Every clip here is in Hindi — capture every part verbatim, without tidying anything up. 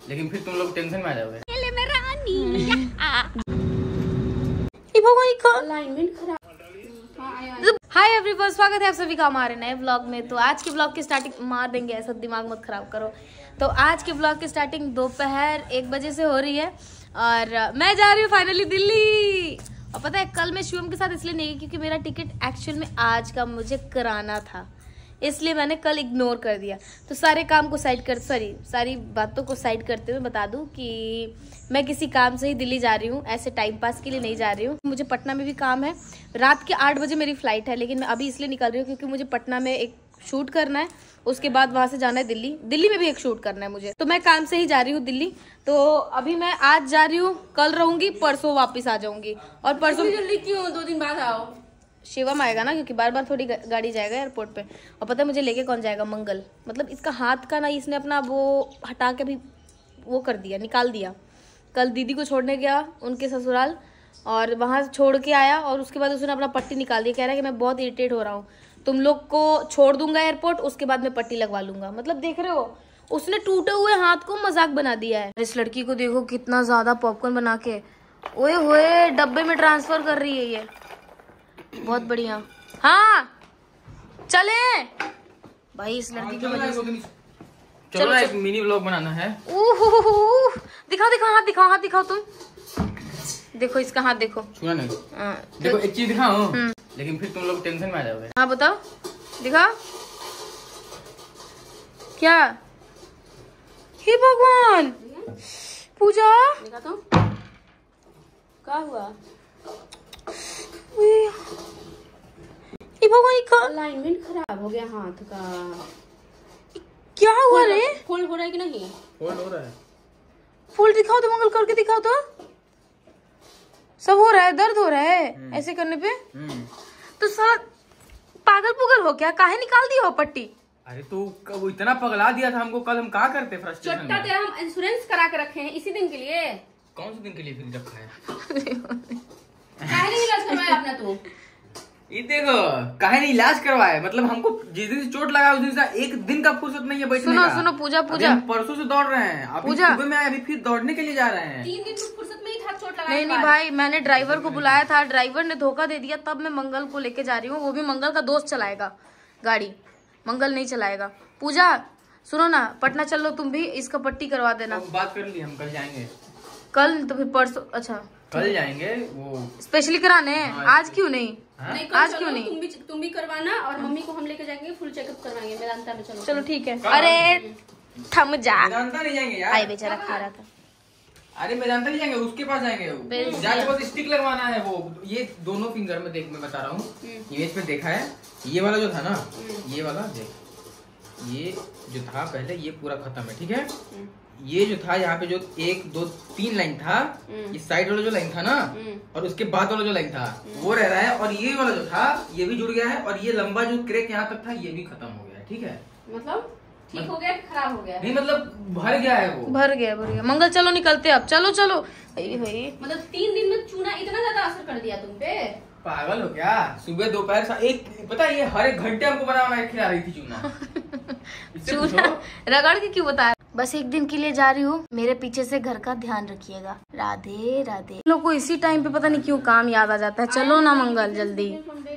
लेकिन फिर तुम लोग टेंशन में आ जाओगे। हाय एवरीवन, स्वागत है आप सभी का हमारे नए ब्लॉग में। तो आज के ब्लॉग की स्टार्टिंग मार देंगे, ऐसा दिमाग मत खराब करो। तो आज के ब्लॉग की स्टार्टिंग दोपहर एक बजे से हो रही है और मैं जा रही हूँ फाइनली दिल्ली। और पता है कल मैं शिवम के साथ इसलिए नहीं गई क्योंकि मेरा टिकट एक्चुअल में आज का मुझे कराना था, इसलिए मैंने कल इग्नोर कर दिया। तो सारे काम को साइड कर सॉरी सारी बातों को साइड करते हुए बता दूं कि मैं किसी काम से ही दिल्ली जा रही हूँ, ऐसे टाइम पास के लिए नहीं जा रही हूँ। मुझे पटना में भी काम है, रात के आठ बजे मेरी फ्लाइट है, लेकिन मैं अभी इसलिए निकल रही हूँ क्योंकि मुझे पटना में एक शूट करना है, उसके बाद वहां से जाना है दिल्ली। दिल्ली में भी एक शूट करना है मुझे, तो मैं काम से ही जा रही हूँ दिल्ली। तो अभी मैं आज जा रही हूँ, कल रहूंगी, परसों वापस आ जाऊंगी। और परसों जल्दी क्यों, दो दिन बाद आओ। शिवम आएगा ना, क्योंकि बार बार थोड़ी गाड़ी जाएगा एयरपोर्ट पे। और पता है मुझे लेके कौन जाएगा? मंगल। मतलब इसका हाथ का ना, इसने अपना वो हटा के भी वो कर दिया, निकाल दिया। कल दीदी को छोड़ने गया उनके ससुराल और वहाँ छोड़ के आया और उसके बाद उसने अपना पट्टी निकाल दिया। कह रहा है कि मैं बहुत इरिटेट हो रहा हूँ, तुम लोग को छोड़ दूंगा एयरपोर्ट, उसके बाद मैं पट्टी लगवा लूंगा। मतलब देख रहे हो, उसने टूटे हुए हाथ को मजाक बना दिया है। इस लड़की को देखो कितना ज्यादा पॉपकॉर्न बना के ओए होए डब्बे में ट्रांसफर कर रही है ये, बहुत बढ़िया। हाँ चले भाई, इस लड़की की वजह से। चलो ना, एक मिनी व्लॉग बनाना है। ओह दिखाओ दिखाओ हाथ दिखाओ, हाथ दिखाओ तुम। देखो इसका हाथ देखो। सुना नहीं? देखो एक चीज दिखाओ, लेकिन फिर तुम लोग टेंशन में आ जाओगे। हाँ बताओ, दिखाओ क्या? हे भगवान, पूजा देखा तो क्या हुआ? ये भगवान का अलाइनमेंट खराब हो गया हाथ का। क्या हुआ रे? फोल्ड हो रहा है कि नहीं? फोल्ड हो रहा है। फोल्ड दिखाओ तो, मंगल करके दिखाओ तो। सब हो रहा है, दर्द हो रहा है ऐसे करने पे। तो साला पागल पुगल हो क्या? काहे निकाल दिया हो पट्टी? अरे तो वो इतना पगला दिया था हमको, कल हम क्या करते फ्रस्ट्रेशन में। चट्टा हम इंश्योरेंस करा के रखे हैं इसी दिन के लिए। कौन से दिन के लिए फिर रखा है? काहे नहीं इलाज करवाया आपने? तो ये देखो काहे नहीं इलाज करवाए, मतलब हमको जिस दिन से चोट लगा उस दिन से एक दिन का फुर्सत नहीं है बैठने सुनो का। सुनो पूजा पूजा, हम परसों से दौड़ रहे हैं, अभी सुबह में आए, अभी फिर दौड़ने के लिए जा रहे हैं। तीन दिन की फुर्सत में ही था चोट लगा। नहीं नहीं भाई, मैंने ड्राइवर को बुलाया था, ड्राइवर ने धोखा दे दिया, तब मैं मंगल को लेके जा रही हूँ। वो भी मंगल का दोस्त चलाएगा गाड़ी, मंगल नहीं चलाएगा। पूजा सुनो ना, पटना चल लो तुम भी, इसका पट्टी करवा देना। तो बात कर ली, हम कल जाएंगे। कल तो फिर परसों? अच्छा कल जाएंगे वो स्पेशली कराने। आज क्यों नहीं? नहीं आज क्यों नहीं? तुम भी तुम भी करवाना और मम्मी को हम लेके जाएंगे, फुल चेकअप करवाएंगे वेदांता में। चलो चलो ठीक है। अरे थम जा, वेदांता नहीं जाएंगे यार। आई बेचारा खा रहा था। अरे वेदांता नहीं जाएंगे, उसके पास जाएंगे। जाके बस स्टिक लगवाना है वो, ये दोनों फिंगर में देख, मैं बता रहा हूँ, इमेज पे देखा है। ये वाला जो था ना, ये वाला देख, ये जो था पहले, ये पूरा खत्म है, ठीक है। ये जो था यहाँ पे जो एक दो तीन लाइन था, इस साइड वाला जो लाइन था ना, और उसके बाद वाला जो लाइन था वो रह रहा है, और ये वाला जो था ये भी जुड़ गया है, और ये लंबा जो क्रैक यहाँ तक था ये भी खत्म हो गया है, ठीक है। मतलब ठीक हो गया, खराब हो गया? नहीं मतलब भर गया है वो, भर गया भर गया। मंगल चलो निकलते अब, चलो चलो। भाई भाई मतलब तीन दिन में चूना इतना ज्यादा असर कर दिया तुम पे? पागल हो क्या? सुबह दोपहर एक, पता है ये हर एक घंटे हमको बना बना खिला रही थी चूना। चूना रगड़ के क्यों बता? बस एक दिन के लिए जा रही हूँ, मेरे पीछे से घर का ध्यान रखिएगा। राधे राधे। लोग को इसी टाइम पे पता नहीं क्यों काम याद आ जाता है। चलो ना मंगल जल्दी,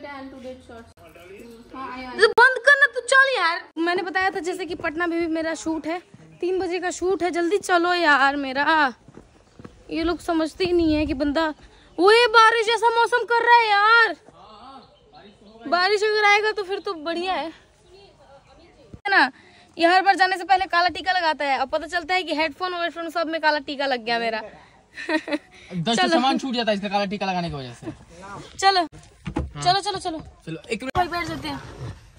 बंद करना तो चल यार। मैंने बताया था जैसे कि पटना में भी मेरा शूट है, तीन बजे का शूट है, जल्दी चलो यार मेरा। ये लोग समझते ही नहीं है कि बंदा, वो ये बारिश जैसा मौसम कर रहा है यार। बारिश अगर आएगा तो फिर तो बढ़िया है ना। ये हर बार जाने से पहले काला टीका लगाता है, अब पता चलता है कि हेडफोन वेडफोन सब में काला टीका लग गया मेरा। दस तो सामान छूट जाता है इसका काला टीका लगाने की वजह से। चलो हाँ। चलो चलो चलो चलो एक मिनट बैठ जाते हैं।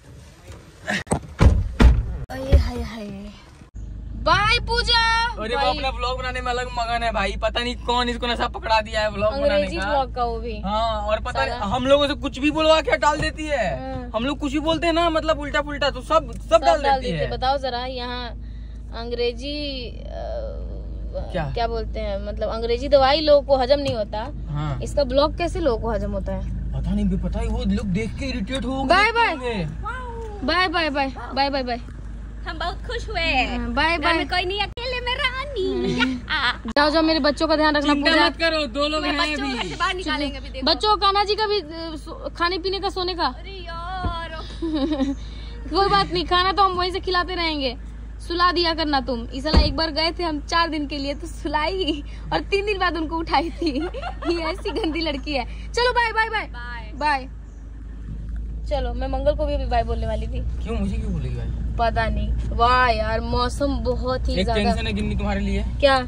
अये हाय हाय, बाय पूजा। अरे वो अपना व्लॉग बनाने में अलग मगन है भाई, पता नहीं कौन इसको नशा पकड़ा दिया है व्लॉग बनाने का। व्लॉग का वो भी। हाँ, और पता नहीं हम लोगों से कुछ भी बोलवा के डाल देती है। हम लोग कुछ भी बोलते हैं ना, मतलब उल्टा पुल्टा, तो सब सब, सब डाल देती है। बताओ जरा, यहाँ अंग्रेजी क्या क्या बोलते हैं, मतलब अंग्रेजी दवाई लोगों को हजम नहीं होता। हाँ। इसका ब्लॉग कैसे लोगों को हजम होता है पता नहीं, भी पता है वो लोग देख के इरिटेट हो गए। Bye bye bye bye bye bye bye bye. हम बहुत खुश हुए। Bye bye. कोई नहीं, अकेले में रानी। जाओ जाओ, मेरे बच्चों का ध्यान रखना। पूजा मत करो, दो लोग हैं अभी। बाहर निकालेंगे अभी, देखो। बच्चों कान्हा जी का भी अ, खाने पीने का, सोने का। अरे यार कोई बात नहीं, खाना तो हम वहीं से खिलाते रहेंगे। सुला दिया करना तुम। इस साल एक बार गए थे हम चार दिन के लिए, तो सुलाई और तीन दिन बाद उनको उठाई थी। ये ऐसी गंदी लड़की है। चलो बाय बाय बाय बाय। चलो, मैं मंगल को भी अभी बाय बोलने वाली थी। क्यों, मुझे क्यों बोलेगी भाई? पता नहीं। वाह यार, मौसम बहुत ही एक ज्यादा। टेंशन है गिन्नी तुम्हारे लिए। क्या?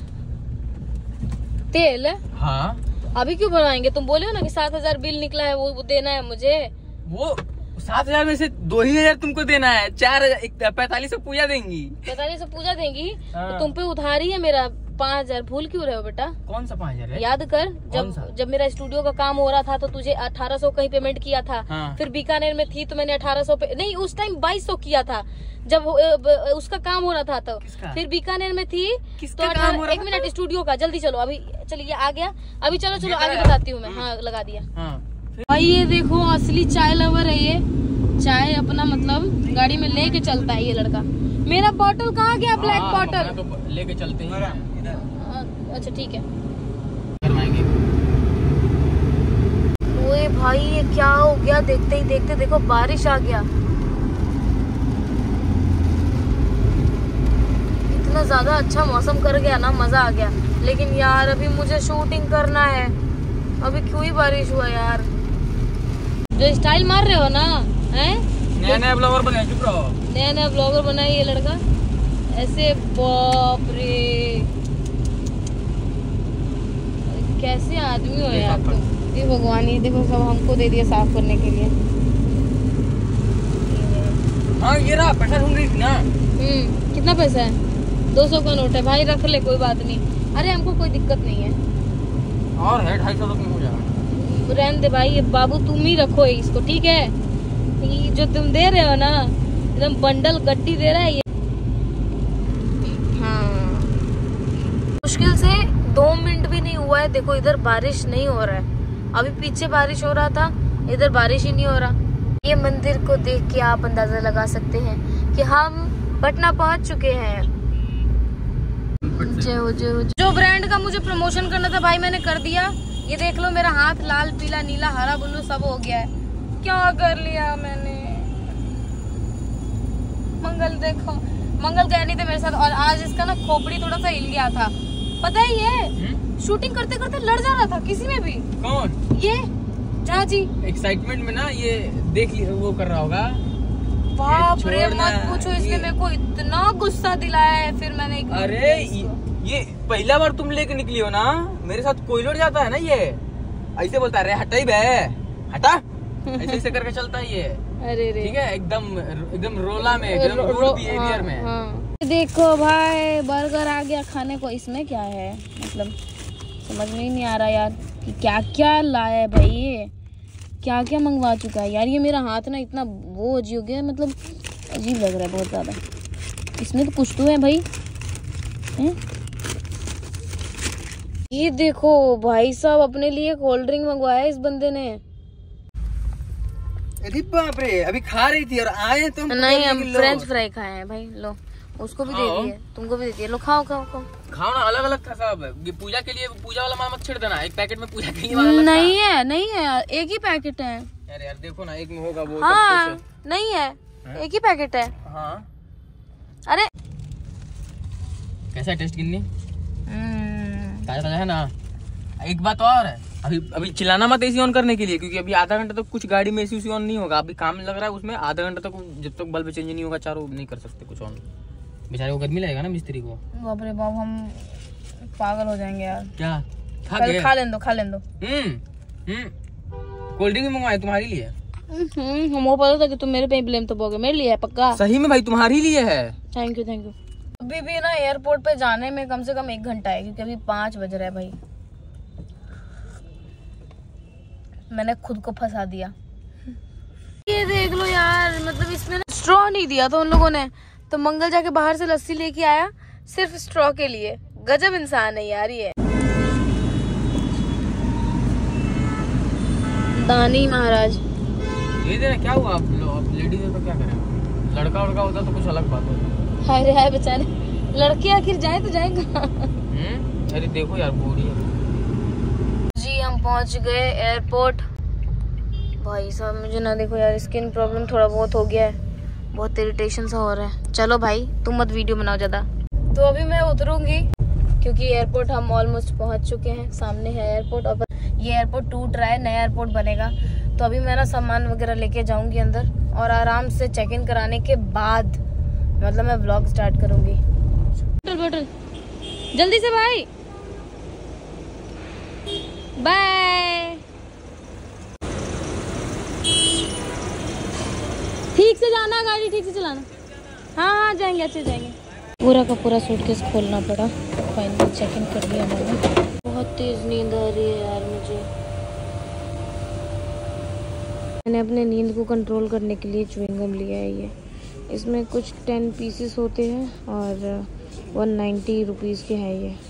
तेल? हाँ। अभी क्यों भरवाएंगे? तुम बोले हो ना कि सात हजार बिल निकला है, वो देना है मुझे। वो सात हजार में से दो ही हजार तुमको देना है। चार हजार पैतालीस सौ पूजा देंगी। पैतालीस सौ पूजा देंगी। हाँ। तो तुम पे उधारी है मेरा पाँच हजार। भूल क्यों रहे हो बेटा? कौन सा पाँच हजार है? याद कर, कौन सा? जब जब मेरा स्टूडियो का काम हो रहा था तो तुझे अठारह सौ का ही पेमेंट किया था। हाँ। फिर बीकानेर में थी तो मैंने अठारह सौ पे नहीं, उस टाइम बाईस सौ किया था जब अ, ब- उसका काम हो रहा था। तो किसका? फिर बीकानेर में थी किसका तो काम हो अठारह रहा एक था? मिनट, स्टूडियो का। जल्दी चलो, अभी चलिए आ गया। अभी चलो चलो ये आगे लगाया? बताती हूँ मैं। हाँ, लगा दिया। हाँ। भाई ये देखो, असली चाय लवर है ये। चाय अपना मतलब गाड़ी में लेके चलता है ये लड़का। मेरा बॉटल कहाँ गया? ब्लैक हाँ, बॉटल। हम अपना तो लेके चलते हैं। अच्छा ठीक है। करवाएंगे। ओए भाई, ये क्या हो गया? देखते ही देखते देखो बारिश आ गया। इतना ज्यादा अच्छा मौसम कर गया ना, मजा आ गया। लेकिन यार अभी मुझे शूटिंग करना है। अभी क्यों ही बारिश हुआ यार? जो स्टाइल मार रहे हो ना, हैं? नया नया ब्लॉगर बनाए, चुप रहो। नया नया ब्लॉगर बना है ये लड़का ऐसे। बाप रे, कैसे आदमी हो यार तुम। ये भगवान, ये देखो सब हमको दे दिया साफ करने के लिए। हाँ, ये रहा। पैसा ढूंढ रही थी ना। हम्म कितना पैसा है? दो सौ का नोट है भाई, रख ले, कोई बात नहीं। अरे हमको कोई दिक्कत नहीं है। और है ढाई सौ तक में हो जाएगा। रहने दे भाई, ये बाबू तुम ही रखो इसको, ठीक है? ये जो तुम दे रहे हो ना, एकदम बंडल गड्डी दे रहा है ये। हाँ, मुश्किल से दो मिनट भी नहीं हुआ है। देखो इधर बारिश नहीं हो रहा है। अभी पीछे बारिश हो रहा था, इधर बारिश ही नहीं हो रहा। ये मंदिर को देख के आप अंदाजा लगा सकते हैं कि हम पटना पहुंच चुके हैं। जय हो, जय हो। जो ब्रांड का मुझे प्रमोशन करना था भाई, मैंने कर दिया। ये देख लो, मेरा हाथ लाल पीला नीला हरा ब्लू सब हो गया है। क्या कर लिया मैंने? मंगल देखो, मंगल गए नहीं थे मेरे साथ, और आज इसका ना खोपड़ी थोड़ा सा हिल गया था। पता है ये शूटिंग करते करते लड़ जा रहा था किसी में भी। कौन? ये जा जी एक्साइटमेंट में ना, ये देख लिया वो कर रहा होगा। बाप रे, छोड़ना मत पूछो, इसने ये- मेरे को इतना गुस्सा दिलाया है। फिर मैंने एक- अरे ये, ये पहला बार तुम लेके निकली हो ना। मेरे साथ कोई लड़ जाता है ना, ये ऐसे बोलता है, हटा ही बे, हटा। ऐसे ऐसे करके चलता है ये। अरे रे, ठीक है, एकदम एकदम रोला में, एकदम रो- रूड रो- बिहेवियर में। हाँ, हाँ। देखो भाई, बर्गर आ गया खाने को। इसमें क्या है मतलब समझ में ही नहीं आ रहा यार कि क्या क्या लाया है भाई। ये क्या क्या मंगवा चुका है यार। ये मेरा हाथ ना इतना वो अजीब हो गया, मतलब अजीब लग रहा है बहुत ज्यादा। इसमें तो कुछ तो है भाई। है? ये देखो भाई साहब, अपने लिए कोल्ड ड्रिंक मंगवाया इस बंदे ने। अरे बाप रे, अभी खा रही थी और आए तो हम नहीं, हम फ्रेंच फ्राई खाए हैं भाई। लो, उसको भी दे खाओ। दिए, तुमको भी दे दिए। लो खाओ खाओ खाओ। खाओ ना, अलग अलग था सब। ये पूजा के लिए पूजा वाला माल मत छेड़ देना। एक पैकेट में पूजा के लिए वाला अलग नहीं है, नहीं है यार, एक ही पैकेट है। था। अरे यार देखो ना, एक में होगा वो सब हाँ, कुछ। नहीं है, एक ही पैकेट है। हाँ, अरे कैसा टेस्ट गिन्नी? हम्म, ताजा ताजा है ना। एक बात और है, अभी अभी चिल्लाना मत एसी ऑन करने के लिए, क्योंकि अभी आधा घंटा तक कुछ गाड़ी में एसी उसी ऑन नहीं होगा। अभी काम लग रहा है उसमें, आधा घंटा तक जब तक बल्ब चेंज नहीं होगा चारों नहीं कर सकते कुछ ऑन। बेचारे को गर्मी लगेगा ना मिस्त्री को। बाप रे बाप, हम पागल हो जाएंगे यार। क्या खा कल गए? खा लें दो, खा लें दो। हम्म हम्म कोल्ड ड्रिंक भी मंगवाए तुम्हारे लिए। हम्म, हमको पता था कि तुम मेरे पे ही ब्लेम तो बोगे। मेरे लिए है पक्का। सही में भाई, तुम्हारे लिए है। Thank you, thank you. अभी भी ना एयरपोर्ट पे जाने में कम से कम एक घंटा है, क्योंकि अभी पाँच बज रहा है भाई। मैंने खुद को फंसा दिया। ये देख लो यार, मतलब इसमें ना स्ट्रॉ नहीं दिया था उन लोगों ने, तो मंगल जाके बाहर से लस्सी लेके आया सिर्फ स्ट्रॉ के लिए। गजब इंसान है यार ये दानी महाराज। ये देना क्या हुआ? आप लो, आप लेडीज हो तो क्या करें? लड़का उड़का होता तो कुछ अलग बात होती। हाय रे हाय बेचारे, लड़के आखिर जाए तो जाएगा। अरे देखो यार बूढ़ी है जी। हम पहुंच गए एयरपोर्ट। भाई साहब मुझे ना देखो यार, स्किन प्रॉब्लम थोड़ा बहुत हो गया है, बहुत इरिटेशन सा हो रहा है। चलो भाई तुम मत वीडियो बनाओ ज्यादा। तो अभी मैं उतरूंगी क्योंकि एयरपोर्ट हम ऑलमोस्ट पहुंच चुके हैं। सामने है एयरपोर्ट और ये एयरपोर्ट टूट रहा है, नया एयरपोर्ट बनेगा। तो अभी मैं ना सामान वगैरह लेके जाऊंगी अंदर और आराम से चेक इन कराने के बाद मतलब मैं व्लॉग स्टार्ट करूंगी। बोतल बोतल जल्दी से भाई, बाय। ठीक से जाना, गाड़ी ठीक से चलाना। हाँ हाँ जाएंगे, अच्छे जाएंगे। पूरा का पूरा सूटकेस खोलना पड़ा। फाइनली चेक इन कर लिया मैंने। बहुत तेज नींद आ रही है यार मुझे। मैंने अपने नींद को कंट्रोल करने के लिए च्युइंगम लिया है। ये इसमें कुछ टेन पीसेस होते हैं और वन नाइन्टी रुपीज़ के है ये।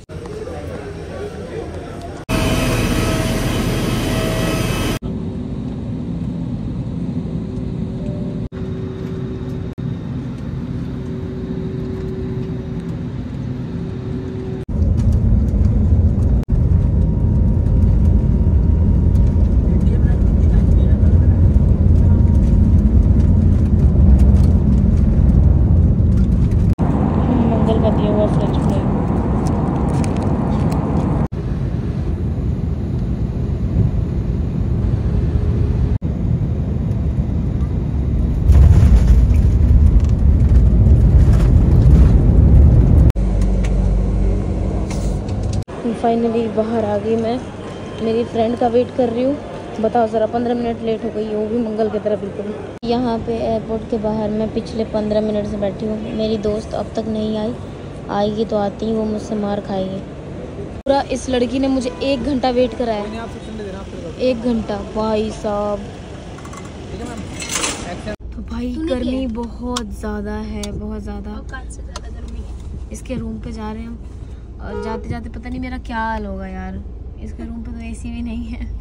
फाइनली बाहर आ गई मैं। मेरी फ्रेंड का वेट कर रही हूँ। बताओ ज़रा, पंद्रह मिनट लेट हो गई, वो भी मंगल की तरह बिल्कुल। यहाँ पे एयरपोर्ट के बाहर मैं पिछले पंद्रह मिनट से बैठी हूँ। मेरी दोस्त अब तक नहीं आई, आएगी तो आती ही वो मुझसे मार खाएगी। पूरा इस लड़की ने मुझे एक घंटा वेट कराया, एक घंटा भाई साहब। तो भाई गर्मी बहुत ज़्यादा है, बहुत ज़्यादा गर्मी है। इसके रूम पे जा रहे हैं हम और जाते जाते पता नहीं मेरा क्या हाल होगा यार। इसके रूम पे तो एसी भी नहीं है।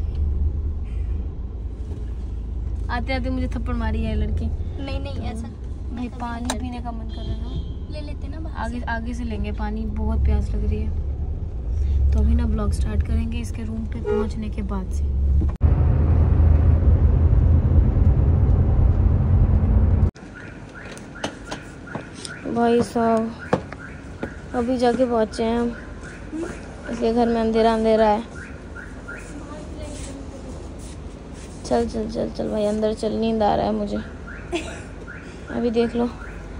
आते आते मुझे थप्पड़ मारी है लड़की। नहीं नहीं ऐसा भाई पानी पीने का मन कर रहा है ना, ले लेते ना। आगे आगे से लेंगे पानी, बहुत प्यास लग रही है। तो अभी ना ब्लॉग स्टार्ट करेंगे इसके रूम पे पहुंचने के बाद से। भाई साहब अभी जाके पहुंचे हैं हम। इसके घर में अंधेरा अंधेरा है। चल चल चल चल भाई अंदर चल, नींद आ रहा है मुझे। अभी देख लो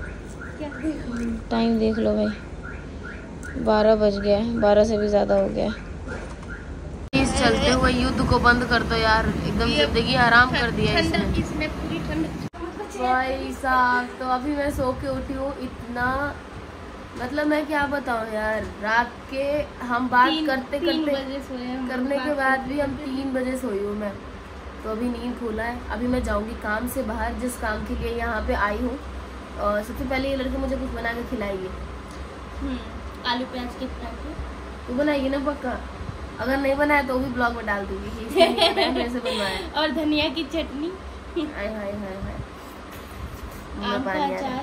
टाइम, देख लो भाई बारह बज गया है, बारह से भी ज़्यादा हो गया। इस चलते हुए युद्ध को बंद कर दो यार, एकदम जिंदगी हराम कर दिया इसने। इसमें पूरी ठंड। भाई साहब तो अभी मैं सो के उठी हूँ। इतना मतलब मैं क्या बताऊँ यार, रात के हम बात तीन, करते तीन करते बजे सोए हम, करने के बाद भी हम तीन बजे सोई हूँ मैं। तो अभी नींद खुला है। अभी मैं जाऊँगी काम से बाहर, जिस काम के लिए यहाँ पे आई हूँ। और सबसे पहले ये लड़के मुझे कुछ बना के खिलाएगी। आलू प्याज के पराठे तू बनाएगी ना पक्का? अगर नहीं बनाया तो वो भी ब्लॉग में डाल दूंगी कैसे बनवाया। और धनिया की चटनी, हाय हाय हाय हाय, आम का अचार।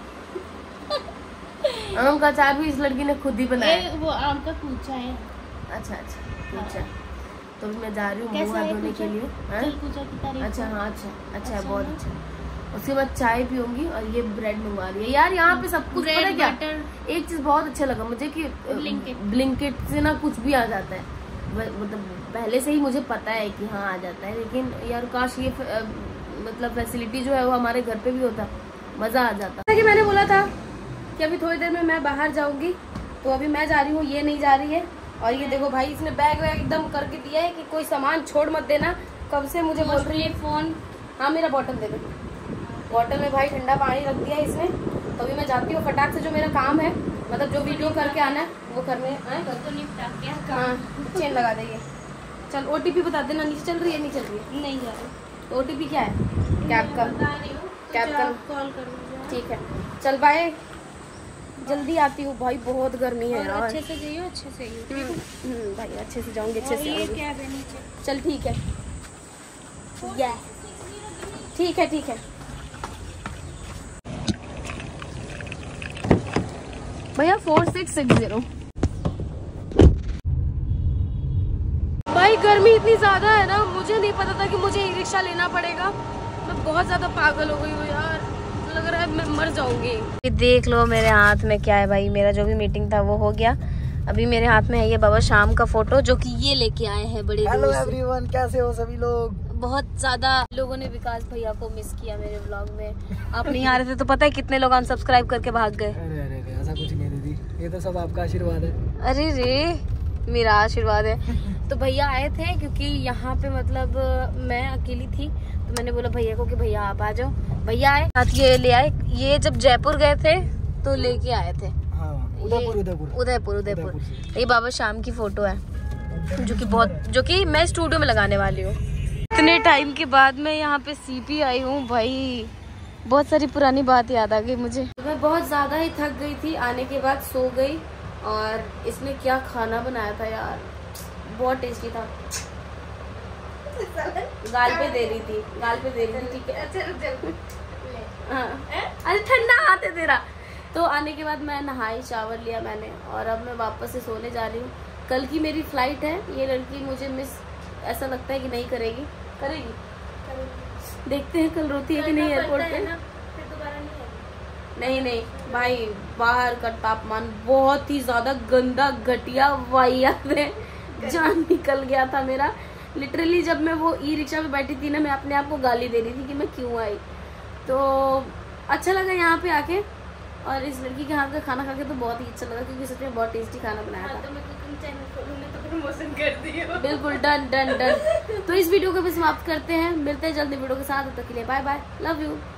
आम का अचार भी इस लड़की ने खुद ही बनाया। वो आम का कूचा है। अच्छा अच्छा कूचा। तो मैं जा रही हूँ मुँह कैसा हाथ है धोने के लिए। हाँ? चल कूचा की तारीफ अच्छा कर। हाँ अच्छा अच्छा है, अच्छा बहुत ना? अच्छा। उसके बाद चाय पीऊंगी और ये ब्रेड मंगवा रही है यार। यहाँ पे सब कुछ पता है क्या, बटर। एक चीज बहुत अच्छा लगा मुझे कि Blinkit। ब्लिंकिट से ना कुछ भी आ जाता है। व- मतलब पहले से ही मुझे पता है कि हाँ आ जाता है, लेकिन यार काश ये फ- मतलब फैसिलिटी जो है वो हमारे घर पे भी होता, मजा आ जाता। जैसा कि मैंने बोला था कि अभी थोड़ी देर में मैं बाहर जाऊंगी, तो अभी मैं जा रही हूँ, ये नहीं जा रही है। और ये देखो भाई इसने बैग वैग एकदम करके दिया है कि कोई सामान छोड़ मत देना। कब से मुझे बोल रही है फोन। हाँ मेरा बॉटल दे दो। बॉटल में भाई ठंडा पानी रख दिया है इसने। तो अभी मैं जाती हूँ फटाक से, जो मेरा काम है मतलब जो वीडियो करके आना है वो करने आए तो निपटा के। हाँ चेन लगा देंगे। चल ओटीपी बता देना, नीचे चल रही है नहीं चल रही है? नहीं जा रही। तो ओटीपी क्या है? कैब का, कैब का कॉल कर। ठीक है चल बाय, जल्दी आती हूँ भाई, बहुत गर्मी है यार। अच्छे से जाइयो, अच्छे से जाइयो भाई, अच्छे से जाऊंगी, अच्छे से आऊंगी। क्या है नीचे? चल ठीक है, या ठीक है ठीक है। भैया फोर सिक्स सिक्स जीरो। भाई गर्मी इतनी ज्यादा है ना, मुझे नहीं पता था कि मुझे ई रिक्शा लेना पड़ेगा। मैं बहुत ज्यादा पागल हो गई हूँ यार, लग रहा है मैं मर जाऊंगी। देख लो मेरे हाथ में क्या है भाई, मेरा जो भी मीटिंग था वो हो गया। अभी मेरे हाथ में है ये बाबा शाम का फोटो जो कि ये लेके आए हैं बड़े दूर से। हेलो एवरीवन, कैसे हो सभी लोग? बहुत ज्यादा लोगों ने विकास भैया को मिस किया मेरे व्लॉग में। आप नहीं आ रहे थे तो पता है कितने लोग अनसब्सक्राइब करके भाग गए। अरे अरे अरे ऐसा कुछ नहीं दीदी, ये तो सब आपका आशीर्वाद है। अरे रे मेरा आशीर्वाद है। तो भैया आए थे क्योंकि यहाँ पे मतलब मैं अकेली थी, तो मैंने बोला भैया को कि भैया आप आ जाओ। भैया आए, साथ ये ले आए। ये जब जयपुर गए थे तो लेके आए थे। उदयपुर उदयपुर उदयपुर उदयपुर। ये बाबा शाम की फोटो है जो कि बहुत जो कि मैं स्टूडियो में लगाने वाली हूँ। इतने टाइम के बाद मैं यहाँ पे सीपी आई हूँ भाई, बहुत सारी पुरानी बात याद आ गई मुझे। मैं बहुत ज्यादा ही थक गई थी, आने के बाद सो गई। और इसने क्या खाना बनाया था यार, बहुत टेस्टी था। गाल पे दे रही थी, गाल पे दे रही थी, ठीक है। हाँ अरे ठंडा हाथ है तेरा। तो आने के बाद मैं नहाई, शावर लिया मैंने, और अब मैं वापस से सोने जा रही हूँ। कल की मेरी फ्लाइट है। ये लड़की मुझे मिस ऐसा लगता है कि नहीं करेगी। करेगी, करेगी। देखते हैं कल रोती है कि नहीं एयरपोर्ट पे। नहीं नहीं भाई, बाहर का तापमान बहुत ही ज्यादा गंदा घटिया वाहियात है, जान निकल गया था मेरा लिटरली। जब मैं वो ई रिक्शा में बैठी थी ना, मैं अपने आप को गाली दे रही थी कि मैं क्यों आई। तो अच्छा लगा यहाँ पे आके, और इस लड़की के हाथ का खाना खा के तो बहुत ही अच्छा लगा, क्योंकि सच में बहुत टेस्टी खाना बनाया था। तो मैं कुकिंग चैनल खोलूंगी तो प्रमोशन कर दियो। बिल्कुल डन डन डन। तो इस वीडियो को भी समाप्त करते हैं, मिलते हैं जल्दी वीडियो के साथ। तब तक के लिए बाय बाय, लव यू।